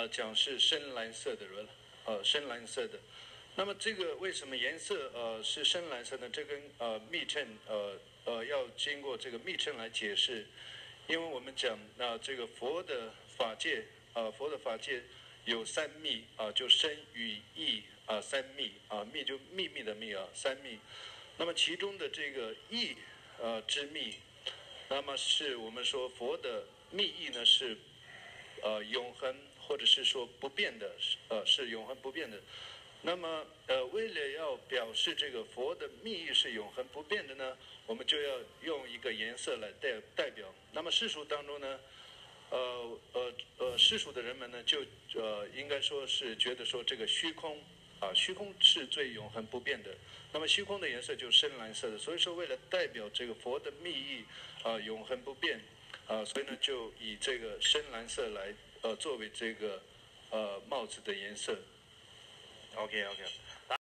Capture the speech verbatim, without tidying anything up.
呃讲是深蓝色的人，呃深蓝色的。那么这个为什么颜色呃是深蓝色呢？这跟呃密衬呃呃要经过这个密衬来解释，因为我们讲那、呃、这个佛的法界呃佛的法界有三密啊、呃，就身语意啊、呃、三密啊、呃、密就秘密的密啊三密。那么其中的这个意呃之密，那么是我们说佛的密意呢是呃永恒或者是说不变的，呃是永恒不变的。那么呃为了要表示这个佛的密意是永恒不变的呢，我们就要用一个颜色来代代表。那么世俗当中呢，呃呃呃世俗的人们呢就呃应该说是觉得说这个虚空啊虚空是最永恒不变的。那么虚空的颜色就是深蓝色的，所以说为了代表这个佛的密意啊永恒不变啊，所以呢就以这个深蓝色来呃作为这个呃帽子的颜色。 OK OK。